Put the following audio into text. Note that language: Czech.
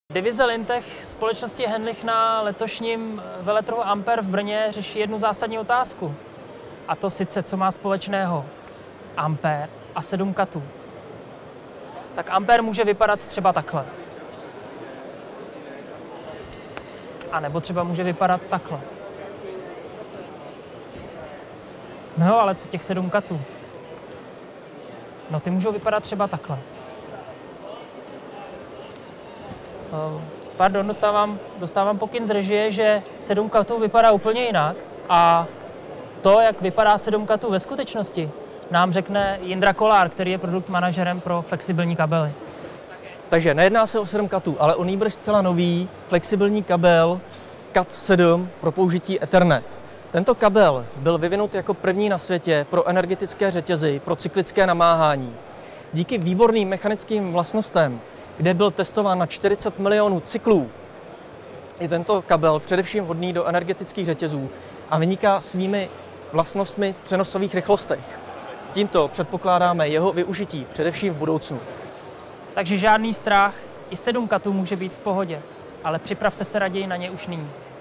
Divize Lintech společnosti Henlich na letošním veletrhu Ampere v Brně řeší jednu zásadní otázku. A to sice, co má společného Ampere a 7 katů. Tak Ampere může vypadat třeba takhle. A nebo třeba může vypadat takhle. No jo, ale co těch 7 katů? No ty můžou vypadat třeba takhle. Pardon, dostávám pokyn z režie, že 7 katů vypadá úplně jinak a to, jak vypadá 7 katů ve skutečnosti, nám řekne Jindra Kollár, který je produkt manažerem pro flexibilní kabely. Takže nejedná se o 7 katů, ale o nýbrž zcela nový flexibilní kabel CAT7 pro použití Ethernet. Tento kabel byl vyvinut jako první na světě pro energetické řetězy, pro cyklické namáhání. Díky výborným mechanickým vlastnostem, kde byl testován na 40 milionů cyklů, je tento kabel především vhodný do energetických řetězů a vyniká svými vlastnostmi v přenosových rychlostech. Tímto předpokládáme jeho využití především v budoucnu. Takže žádný strach, i 7 katů může být v pohodě, ale připravte se raději na ně už nyní.